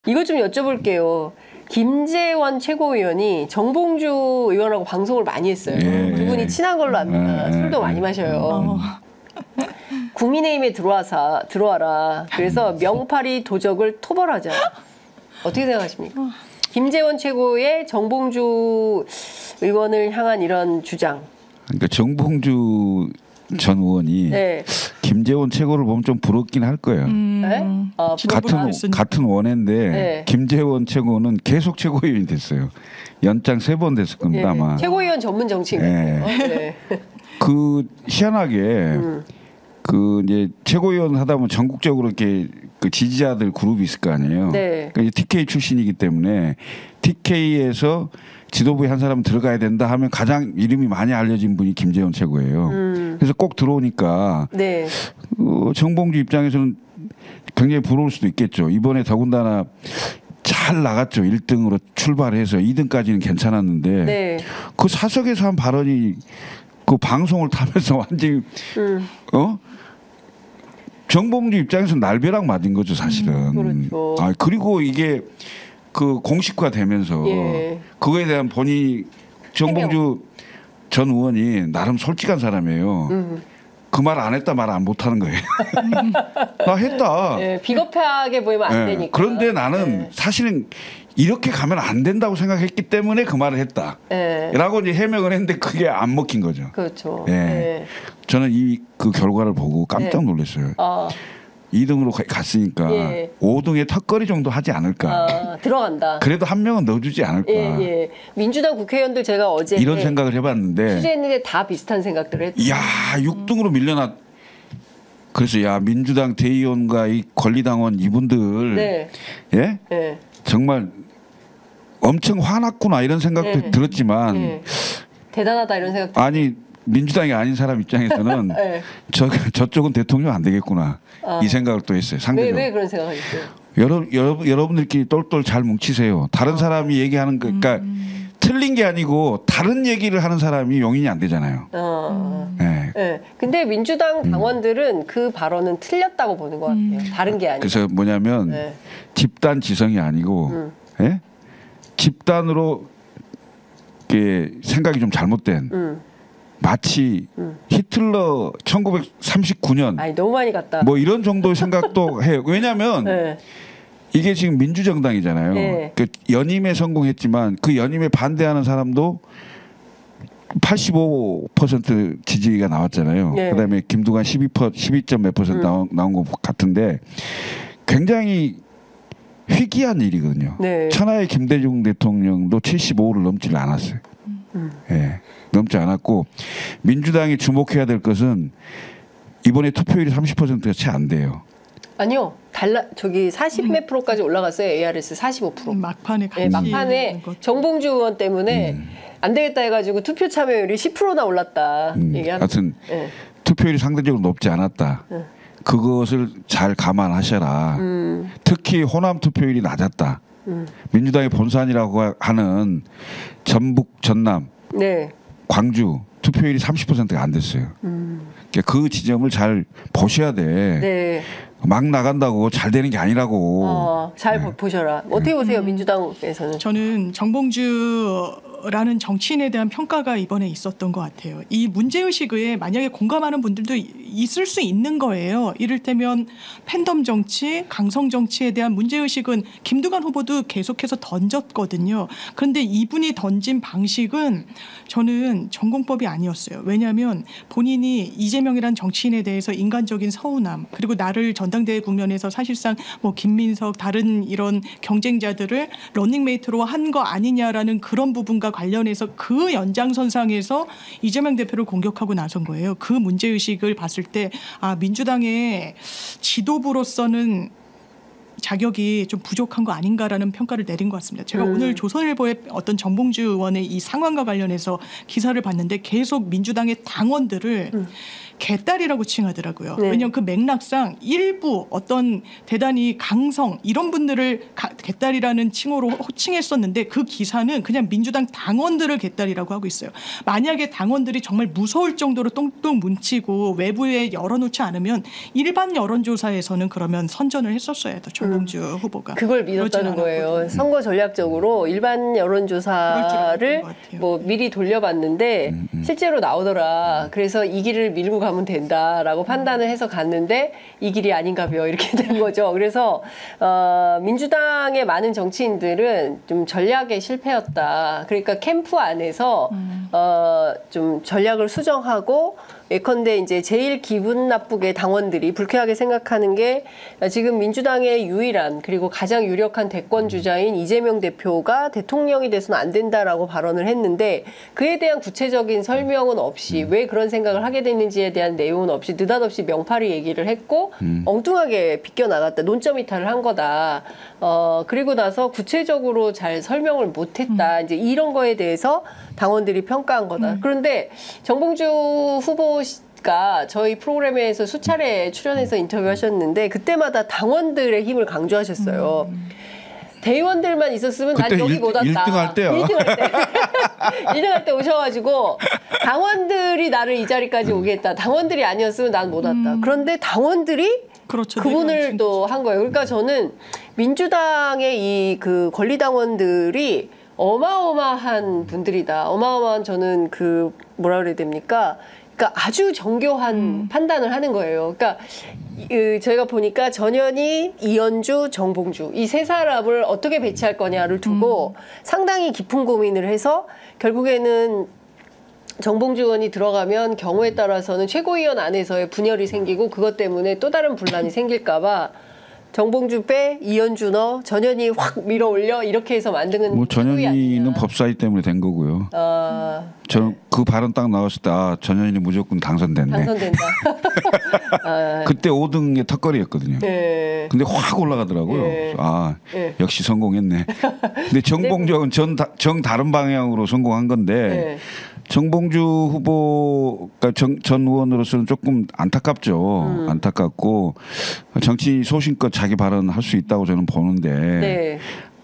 이것 좀 여쭤볼게요. 김재원 최고위원이 정봉주 의원하고 방송을 많이 했어요. 두 분이 친한 걸로 압니다. 술도 많이 마셔요. 국민의힘에 들어와라. 그래서 명파리 도적을 토벌하자. 어떻게 생각하십니까? 김재원 최고의 정봉주 의원을 향한 이런 주장. 그러니까 정봉주 전 의원이 네. 김재원 최고를 보면 좀 부럽긴 할 거예요. 네? 같은 원회인데 네. 김재원 최고는 계속 최고위원이 됐어요. 연장 3번 됐을 겁니다. 네. 아마. 최고위원 전문 정치인가요? 네. 그 희한하게 그 이제 최고위원 하다 보면 전국적으로 이렇게 그 지지자들 그룹이 있을 거 아니에요. 네. 그러니까 TK 출신이기 때문에 TK에서 지도부에 한 사람 들어가야 된다 하면 가장 이름이 많이 알려진 분이 김재원 최고예요. 그래서 꼭 들어오니까 네. 정봉주 입장에서는 굉장히 부러울 수도 있겠죠. 이번에 더군다나 잘 나갔죠. 1등으로 출발해서 2등까지는 괜찮았는데 네. 그 사석에서 한 발언이 그 방송을 타면서 완전히 정봉주 입장에서 날벼락 맞은 거죠, 사실은. 그렇죠. 그리고 이게 그 공식화되면서 예. 그거에 대한 본인이 정봉주 전 의원이 나름 솔직한 사람이에요. 그 말 안 했다 말 안 못하는 거예요. 나 했다. 네, 비겁하게 보이면 안 되니까. 그런데 나는 사실은 이렇게 가면 안 된다고 생각했기 때문에 그 말을 했다. 네. 라고 이제 해명을 했는데 그게 안 먹힌 거죠. 그렇죠. 예. 네. 저는 그 결과를 보고 깜짝 놀랐어요. 2등으로 갔으니까 예. 5등에 턱걸이 정도 하지 않을까. 들어간다. 그래도 한 명은 넣어주지 않을까. 예. 민주당 국회의원들 제가 어제 이런 생각을 해봤는데 취재했는데 다 비슷한 생각들을 했죠. 이야 6등으로 밀려났. 그래서 야 민주당 대의원과 이 권리당원 이분들 네. 예? 네. 정말 엄청 화났구나 이런 생각도 들었지만 대단하다 이런 생각. 아니 민주당이 아닌 사람 입장에서는 네. 저쪽은 대통령 안 되겠구나 이 생각을 또 했어요. 상대적으로. 왜 그런 생각하셨어요? 여러분들끼리 똘똘 잘 뭉치세요. 다른 사람이 얘기하는 거 그러니까 틀린 게 아니고 다른 얘기를 하는 사람이 용인이 안 되잖아요. 네. 네. 근데 민주당 당원들은 그 발언은 틀렸다고 보는 것 같아요. 다른 게 아니고. 그래서 뭐냐면 집단 지성이 아니고 예? 집단으로 생각이 좀 잘못된 마치 히틀러 1939년 아니 너무 많이 갔다. 뭐 이런 정도의 생각도 해요. 왜냐하면 이게 지금 민주정당이잖아요. 네. 그 연임에 성공했지만 그 연임에 반대하는 사람도 85% 지지가 나왔잖아요. 네. 그다음에 김두관 12점 몇 퍼센트 나온 것 같은데 굉장히 희귀한 일이거든요. 네. 천하의 김대중 대통령도 75를 넘지를 않았어요. 예, 넘지 않았고 민주당이 주목해야 될 것은 이번에 투표율이 30%가 채 안 돼요. 아니요. 저기 40몇 프로까지 올라갔어요. ARS 45%. 막판에 네, 막판에 정봉주 의원 때문에 안 되겠다 해가지고 투표 참여율이 10%나 올랐다. 하여튼 투표율이 상대적으로 높지 않았다. 그것을 잘 감안하셔라. 특히 호남 투표율이 낮았다. 민주당의 본산이라고 하는 전북, 전남, 광주 투표율이 30%가 안 됐어요. 그러니까 그 지점을 잘 보셔야 돼. 네. 막 나간다고 잘 되는 게 아니라고. 잘 보셔라. 어떻게 보세요, 민주당에서는? 저는 정봉주라는 정치인에 대한 평가가 이번에 있었던 것 같아요. 이 문제의식에 만약에 공감하는 분들도 있을 수 있는 거예요. 이를테면 팬덤 정치, 강성 정치에 대한 문제의식은 김두관 후보도 계속해서 던졌거든요. 그런데 이분이 던진 방식은 저는 전공법이 아니었어요. 왜냐하면 본인이 이재명이란 정치인에 대해서 인간적인 서운함 그리고 나를 전당대회 국면에서 사실상 뭐 김민석 다른 이런 경쟁자들을 러닝메이트로 한 거 아니냐라는 그런 부분과 관련해서 그 연장선상에서 이재명 대표를 공격하고 나선 거예요. 그 문제의식을 봤을 때 민주당의 지도부로서는 자격이 좀 부족한 거 아닌가라는 평가를 내린 것 같습니다. 제가 오늘 조선일보의 어떤 정봉주 의원의 이 상황과 관련해서 기사를 봤는데 계속 민주당의 당원들을 개딸이라고 칭하더라고요. 네. 왜냐하면 그 맥락상 일부 어떤 대단히 강성 이런 분들을 개딸이라는 칭호로 호칭했었는데 그 기사는 그냥 민주당 당원들을 개딸이라고 하고 있어요. 만약에 당원들이 정말 무서울 정도로 똥똥 뭉치고 외부에 열어놓지 않으면 일반 여론조사에서는 그러면 선전을 했었어야 돼. 정봉주 후보가. 그걸 믿었다는 거예요. 선거 전략적으로 일반 여론조사를 뭐 미리 돌려봤는데 실제로 나오더라. 그래서 이 길을 밀고 가면 된다라고 판단을 해서 갔는데 이 길이 아닌가벼 이렇게 된 거죠. 그래서 민주당의 많은 정치인들은 좀 전략에 실패였다. 그러니까 캠프 안에서 좀 전략을 수정하고 예컨대 이제 제일 기분 나쁘게 당원들이 불쾌하게 생각하는 게 지금 민주당의 유일한 그리고 가장 유력한 대권 주자인 이재명 대표가 대통령이 돼서는 안 된다라고 발언을 했는데 그에 대한 구체적인 설명은 없이 왜 그런 생각을 하게 됐는지에 대한 내용은 없이 느닷없이 명파리 얘기를 했고 엉뚱하게 비껴나갔다. 논점 이탈을 한 거다. 그리고 나서 구체적으로 잘 설명을 못했다. 이제 이런 거에 대해서 당원들이 평가한 거다. 그런데 정봉주 후보가 저희 프로그램에서 수차례 출연해서 인터뷰하셨는데 그때마다 당원들의 힘을 강조하셨어요. 대의원들만 있었으면 난 여기 못 왔다. 1등 할 때요. 1등 할 때. 1등 할 때 오셔가지고 당원들이 나를 이 자리까지 오게 했다. 당원들이 아니었으면 난 못 왔다. 그런데 당원들이 그렇죠. 그분을 또 한 거예요. 그러니까 저는 민주당의 이 그 권리당원들이 어마어마한 분들이다. 어마어마한 저는 그 뭐라 그래야 됩니까? 그러니까 아주 정교한 판단을 하는 거예요. 그러니까 저희가 보니까 전현희, 이현주, 정봉주 이 세 사람을 어떻게 배치할 거냐를 두고 상당히 깊은 고민을 해서 결국에는 정봉주 의원이 들어가면 경우에 따라서는 최고위원 안에서의 분열이 생기고 그것 때문에 또 다른 분란이 생길까 봐 정봉주 빼, 이현주 넣어, 전현희 확 밀어 올려 이렇게 해서 만드는 뭐 전현희는 법사위 때문에 된 거고요. 저 그 발언 딱 나왔을 때 전현희는 무조건 당선됐네. 당선된다. 그때 5등의 턱걸이였거든요. 네. 근데 확 올라가더라고요. 네. 네. 역시 성공했네. 근데 정봉주는 정 다른 방향으로 성공한 건데 네. 정봉주 후보가 전 의원으로서는 조금 안타깝죠. 안타깝고 정치 소신껏 자기 발언할 수 있다고 저는 보는데 네.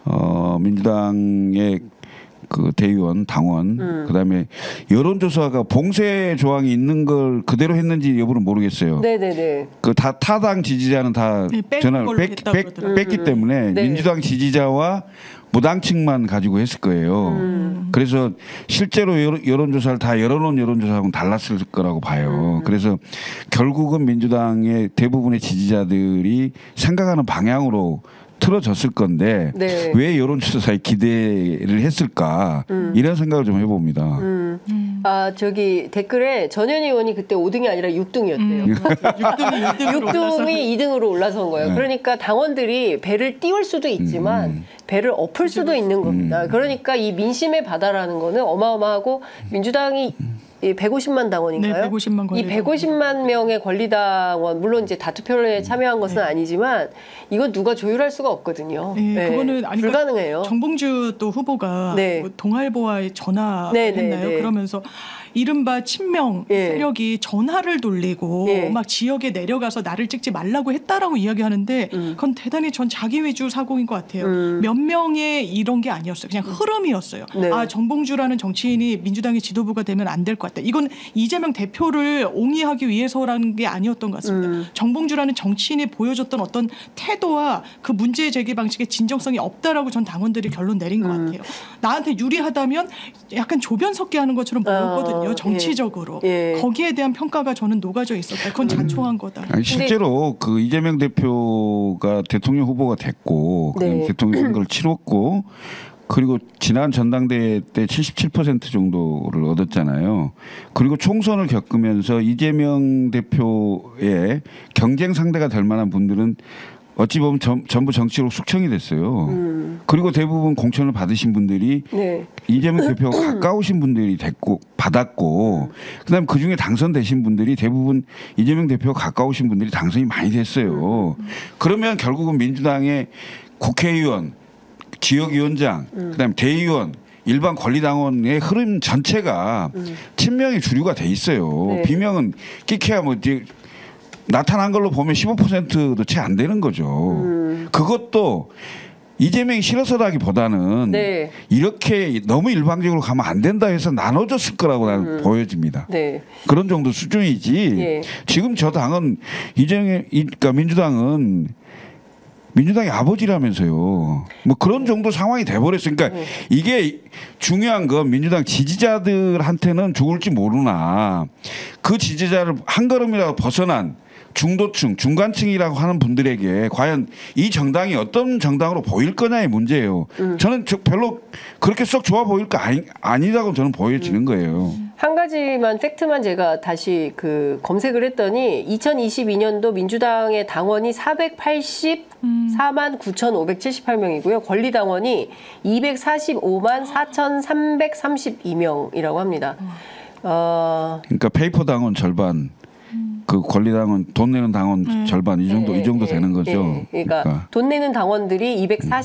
민주당의 그 대의원, 당원, 그다음에 여론조사가 봉쇄 조항이 있는 걸 그대로 했는지 여부는 모르겠어요. 네네네. 그 다 타당 지지자는 다 전화를 뺐기 때문에 네. 민주당 지지자와 무당층만 가지고 했을 거예요. 그래서 실제로 여론조사를 다 열어놓은 여론조사하고는 달랐을 거라고 봐요. 그래서 결국은 민주당의 대부분의 지지자들이 생각하는 방향으로 틀어졌을 건데 네. 왜 여론조사에 기대를 했을까 이런 생각을 좀 해봅니다. 저기 댓글에 전현희 의원이 그때 5등이 아니라 6등이었대요. 6등이 2등으로 올라선 거예요. 네. 그러니까 당원들이 배를 띄울 수도 있지만 배를 엎을 수도 있는 겁니다. 그러니까 이 민심의 바다라는 거는 어마어마하고 민주당이 이 150만 당원인가요? 네, 150만 이 150만 명의 권리당원 물론 이제 다투표에 참여한 것은 아니지만 이건 누가 조율할 수가 없거든요. 네, 네, 그거는 불가능해요. 정봉주 또 후보가 네. 뭐 동아일보와의 전화했나요? 네. 그러면서 이른바 친명 예. 세력이 전화를 돌리고 예. 막 지역에 내려가서 나를 찍지 말라고 했다라고 이야기하는데 그건 대단히 전 자기 위주 사고인 것 같아요. 몇 명의 이런 게 아니었어요. 그냥 흐름이었어요. 네. 정봉주라는 정치인이 민주당의 지도부가 되면 안 될 것 같다. 이건 이재명 대표를 옹이하기 위해서라는 게 아니었던 것 같습니다. 정봉주라는 정치인이 보여줬던 어떤 태도와 그 문제 제기 방식의 진정성이 없다라고 전 당원들이 결론 내린 것 같아요. 나한테 유리하다면 약간 조변 섞게 하는 것처럼 보였거든요. 정치적으로. 예. 거기에 대한 평가가 저는 녹아져 있었다. 그건 자초한 거다. 아니, 실제로 그 이재명 대표가 대통령 후보가 됐고 네. 대통령 선거를 치렀고 그리고 지난 전당대회 때 77% 정도를 얻었잖아요. 그리고 총선을 겪으면서 이재명 대표의 경쟁 상대가 될 만한 분들은 어찌 보면 전부 정치로 숙청이 됐어요. 그리고 대부분 공천을 받으신 분들이 네. 이재명 대표가 가까우신 분들이 받았고 그다음에 그중에 당선되신 분들이 대부분 이재명 대표가 가까우신 분들이 당선이 많이 됐어요. 그러면 결국은 민주당의 국회의원, 지역위원장, 그다음에 대의원 일반 권리당원의 흐름 전체가 친명의 주류가 돼 있어요. 네. 비명은 끼케야 뭐 이제 나타난 걸로 보면 15%도 채 안 되는 거죠. 그것도 이재명이 싫어서라기보다는 네. 이렇게 너무 일방적으로 가면 안 된다 해서 나눠졌을 거라고 나는 보여집니다. 네. 그런 정도 수준이지. 예. 지금 저 당은 그러니까 민주당은 민주당의 아버지라면서요. 뭐 그런 정도 상황이 돼버렸어요. 그러니까 이게 중요한 건 민주당 지지자들한테는 좋을지 모르나 그 지지자를 한 걸음이라도 벗어난 중도층, 중간층이라고 하는 분들에게 과연 이 정당이 어떤 정당으로 보일 거냐의 문제예요. 저는 별로 그렇게 썩 좋아 보일 거 아니라고 저는 보여지는 거예요. 한 가지만 팩트만 제가 다시 검색을 했더니 2022년도 민주당의 당원이 484만 9,578명이고요. 권리당원이 245만 4,332명이라고 합니다. 그러니까 페이퍼 당원 절반, 그 권리당원 돈 내는 당원 절반 이 정도 되는 거죠. 그러니까 돈 내는 당원들이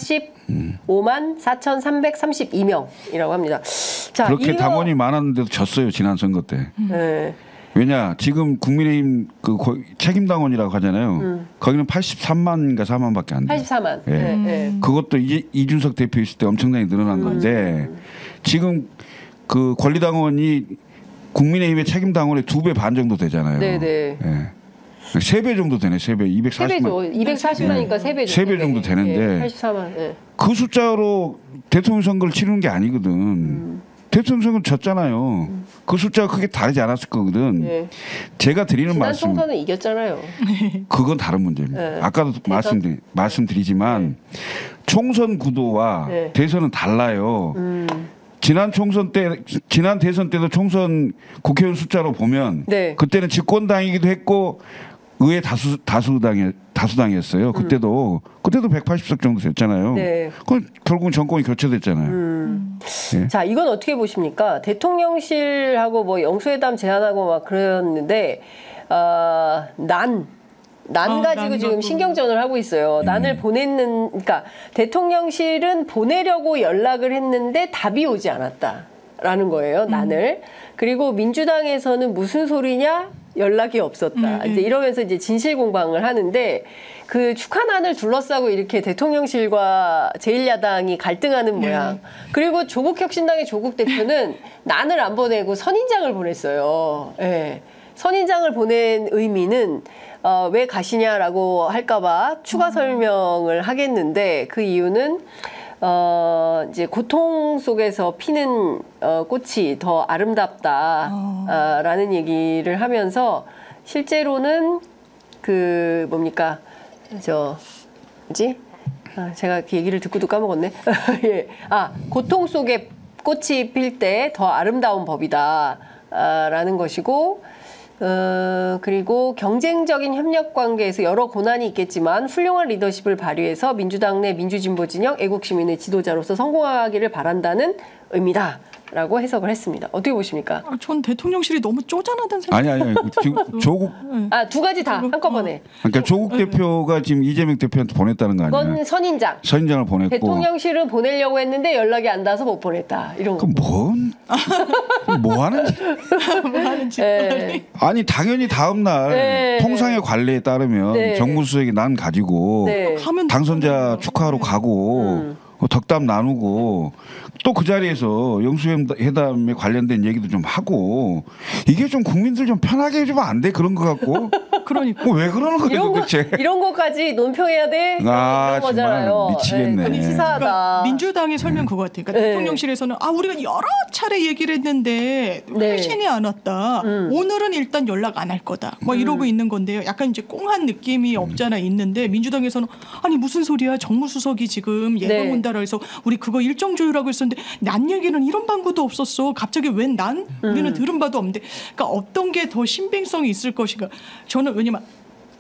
245만 4,332명이라고 합니다. 자, 그렇게 당원이 많았는데도 졌어요 지난 선거 때. 네. 왜냐 지금 국민의힘 책임 당원이라고 하잖아요. 거기는 83만인가 4만밖에 안 돼요. 84만. 예. 네, 네. 그것도 이준석 대표 있을 때 엄청나게 늘어난 건데 지금 그 권리당원이 국민의힘의 책임 당원의 2배 반 정도 되잖아요. 네네. 예. 3배 정도 되네. 3배. 240만. 3배죠. 240만이니까 3배죠. 3배 정도 되는데 84만. 네. 그 숫자로 대통령 선거를 치르는 게 아니거든. 대통령 선거는 졌잖아요. 그 숫자가 크게 다르지 않았을 거거든. 네. 제가 드리는 지난 말씀 총선은 이겼잖아요. 그건 다른 문제입니다. 네. 아까도 말씀드리지만 총선 구도와 네. 대선은 달라요. 지난 대선 때도 총선 국회의원 숫자로 보면 네. 그때는 집권당이기도 했고 의회 다수당이었어요. 그때도 180석 정도 됐잖아요. 네. 그건 결국은 정권이 교체됐잖아요. 네. 자, 이건 어떻게 보십니까? 대통령실하고 뭐 영수회담 제안하고 막 그랬는데 난 가지고 난 지금 신경전을 하고 있어요. 난을 그러니까 대통령실은 보내려고 연락을 했는데 답이 오지 않았다라는 거예요. 난을. 그리고 민주당에서는 무슨 소리냐? 연락이 없었다. 이제 이러면서 이제 진실 공방을 하는데 그 축하난을 둘러싸고 이렇게 대통령실과 제1야당이 갈등하는 모양. 그리고 조국혁신당의 조국 대표는 난을 안 보내고 선인장을 보냈어요. 예. 선인장을 보낸 의미는 왜 가시냐라고 할까봐 추가 설명을 하겠는데 그 이유는 이제 고통 속에서 피는 꽃이 더 아름답다라는 얘기를 하면서 실제로는 그 뭡니까 제가 그 얘기를 듣고도 까먹었네. 예. 고통 속에 꽃이 필 때 더 아름다운 법이다라는 것이고. 그리고 경쟁적인 협력 관계에서 여러 고난이 있겠지만 훌륭한 리더십을 발휘해서 민주당 내 민주진보 진영 애국시민의 지도자로서 성공하기를 바란다는 의미다. 라고 해석을 했습니다. 어떻게 보십니까? 전 대통령실이 너무 쪼잔하다는 생각이 아니. 지금 조국 두 가지 다 한꺼번에. 그러니까 조국 대표가 지금 이재명 대표한테 보냈다는 거 아니에요? 그건 선인장. 선인장을 보냈고. 대통령실은 보내려고 했는데 연락이 안 닿아서 못 보냈다. 이런 거. 뭐 하는지. 네. 아니 당연히 다음 날 네. 통상의 관례에 따르면 네. 정무수석이 난 가지고 네. 당선자 축하하러 가고 덕담 나누고 또 그 자리에서 영수회담에 관련된 얘기도 좀 하고 이게 좀 국민들 좀 편하게 해주면 안 돼? 그런 거 같고. 그러니까 왜 그러는 거예요 도대체? 이런 것까지 논평해야 돼? 이런 거잖아요. 정말 미치겠네. 아니, 치사하다. 그러니까 민주당의 설명 그거 같아요. 그러니까 대통령실에서는 우리가 여러 차례 얘기를 했는데 회신이 안 왔다. 오늘은 일단 연락 안 할 거다. 뭐 이러고 있는 건데요. 약간 이제 꽁한 느낌이 없잖아 있는데 민주당에서는 아니 무슨 소리야? 정무수석이 지금 예방 온다라 해서 우리 그거 일정 조율하고 있었는데 난 얘기는 이런 방구도 없었어. 갑자기 웬 난? 우리는 들은 바도 없는데. 그러니까 어떤 게 더 신빙성이 있을 것인가. 저는 왜냐면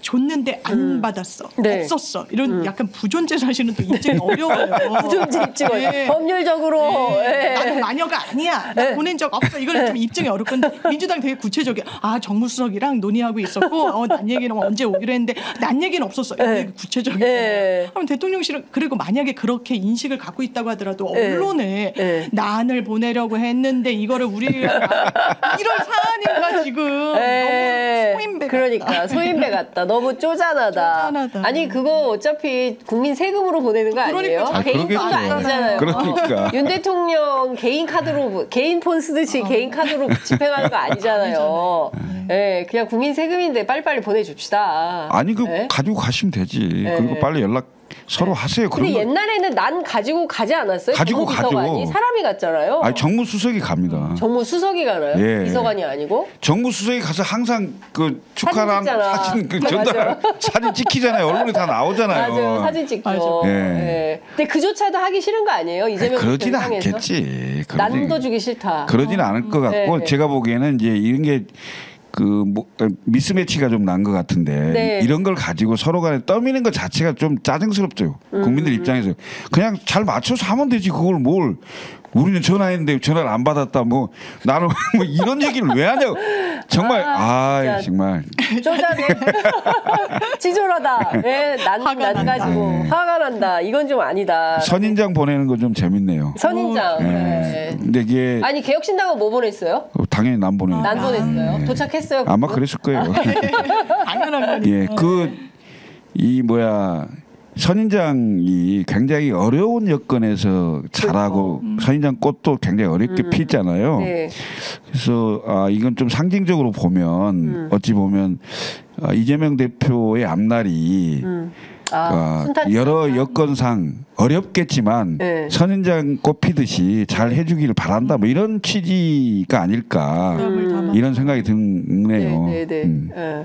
줬는데 안 받았어. 네. 없었어. 이런 약간 부존재 사실은 또 입증이 어려워요. 부존재 입증을 네. 법률적으로 네. 예. 나는 마녀가 아니야. 나 보낸 적 없어. 이걸 좀 입증이 어렵고 민주당 되게 구체적이야. 아 정무수석이랑 논의하고 있었고 난 얘기는 언제 오기로 했는데 난 얘기는 없었어. 되게 구체적이에요. 네. 그럼 대통령실은 그리고 만약에 그렇게 인식을 갖고 있다고 하더라도 언론에 난을 보내려고 했는데 이거를 우리가 이런 사안인가 지금 너무 소인배 그러니까 소인배 같다. 너무 쪼잔하다. 쪼잔하다. 아니 그거 어차피 국민 세금으로 보내는 거 아니에요? 그러니까 개인 그러겠죠. 돈도 아니잖아요. 그러니까. 윤 대통령 개인 카드로 개인 폰 쓰듯이 개인 카드로 집행하는 거 아니잖아요. 예, 그냥 국민 세금인데 빨리빨리 보내줍시다. 아니 그 예? 가지고 가시면 되지. 그리고 빨리 연락 서로 하세요. 근데 그런 거. 옛날에는 난 가지고 가지 않았어요? 가지고 정무비서관이? 가죠. 사람이 갔잖아요. 아니 정무수석이 갑니다. 정무수석이 가나요? 예. 비서관이 아니고? 정무수석이 가서 항상 그 축하란 찍잖아. 사진 그 맞아요. 전달 사진 찍히잖아요. 언론에 다 나오잖아요. 맞아요. 사진 찍죠. 맞아. 예. 예. 근데 그조차도 하기 싫은 거 아니에요? 이재명 그러지는 대통령 향해서? 않겠지. 난도 주기 싫다. 그러지는 않을 것 같고 네. 제가 보기에는 이제 이런 게 그 뭐 미스매치가 좀 난 것 같은데 네. 이런 걸 가지고 서로 간에 떠미는 것 자체가 좀 짜증스럽죠. 국민들 입장에서 그냥 잘 맞춰서 하면 되지 그걸 뭘 우리는 전화했는데 전화를 안 받았다 뭐 나는 뭐 이런 얘기를 왜 하냐고 정말 진짜. 정말 쪼잔해. 지졸하다. 예, 난 가지고 네. 화가 난다. 이건 좀 아니다. 선인장 보내는 거 좀 재밌네요. 선인장. 예. 예. 근데 이게 아니 개혁신당은 뭐 보냈어요? 당연히 난 보내요. 난 보냈어요. 도착했어요. 아마 그거? 그랬을 거예요. 당연한 거니까. 예, 이 뭐야 선인장이 굉장히 어려운 여건에서 자라고 선인장 꽃도 굉장히 어렵게 피잖아요. 네. 그래서 이건 좀 상징적으로 보면 어찌 보면 이재명 대표의 앞날이 순탄 여러 여건상 어렵겠지만 네. 선인장 꽃 피듯이 잘 해주기를 바란다. 뭐 이런 취지가 아닐까 이런 생각이 드네요. 네.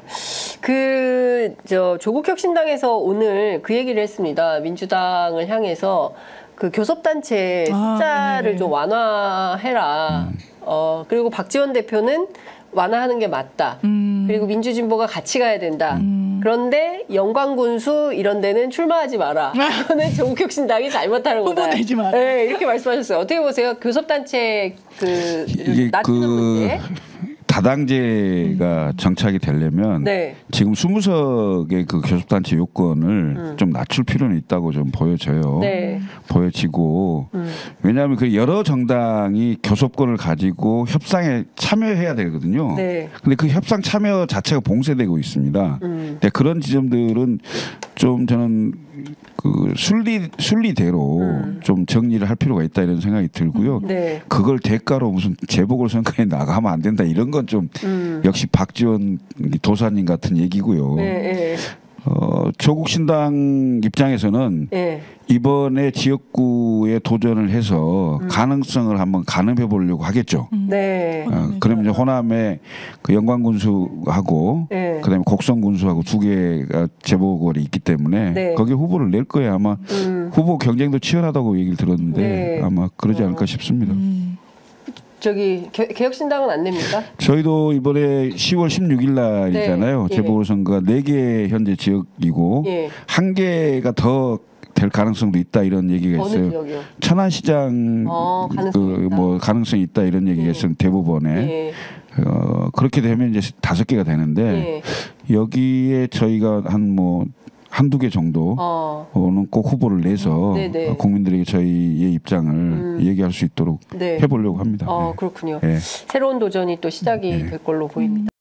그저 조국혁신당에서 오늘 그 얘기를 했습니다. 민주당을 향해서 그 교섭단체 숫자를 좀 완화해라. 그리고 박지원 대표는 완화하는 게 맞다. 그리고 민주진보가 같이 가야 된다. 그런데 영광군수 이런 데는 출마하지 마라. 이거는 조국혁신당이 잘못하는 거다. 후보 내지 마라. 네, 이렇게 말씀하셨어요. 어떻게 보세요? 교섭단체 이게 낮추는 문제. 다당제가 정착이 되려면 네. 지금 20석의 그 교섭단체 요건을 좀 낮출 필요는 있다고 좀 보여져요. 네. 보여지고 왜냐하면 그 여러 정당이 교섭권을 가지고 협상에 참여해야 되거든요. 네. 근데 그 협상 참여 자체가 봉쇄되고 있습니다. 근데 그런 지점들은 좀 저는 그 순리대로 좀 정리를 할 필요가 있다 이런 생각이 들고요. 네. 그걸 대가로 무슨 재보궐선거에 나가면 안 된다 이런 건 좀 역시 박지원 도사님 같은 얘기고요. 네. 조국 신당 입장에서는 네. 이번에 지역구에 도전을 해서 가능성을 한번 가늠해 보려고 하겠죠. 네. 그러면 이제 호남에 그 영광군수하고 네. 그다음에 곡성군수하고 두 개가 재보궐이 있기 때문에 네. 거기에 후보를 낼 거예요. 아마 후보 경쟁도 치열하다고 얘기를 들었는데 네. 아마 그러지 않을까 싶습니다. 저기 개혁신당은 안 냅니까? 저희도 이번에 10월 16일 날이잖아요. 네. 재보궐선거가 4개 현재 지역이고 예. 1개가 더 될 가능성도 있다 이런 얘기가 어느 있어요. 지역이요? 천안시장 가능성이 있다. 뭐 가능성이 있다 이런 얘기가 있어요. 대법원에 예. 그렇게 되면 이제 5개가 되는데 여기에 저희가 한두 개 정도는 꼭 후보를 내서 네네. 국민들에게 저희의 입장을 얘기할 수 있도록 네. 해보려고 합니다. 네. 그렇군요. 네. 새로운 도전이 또 시작이 될 걸로 보입니다.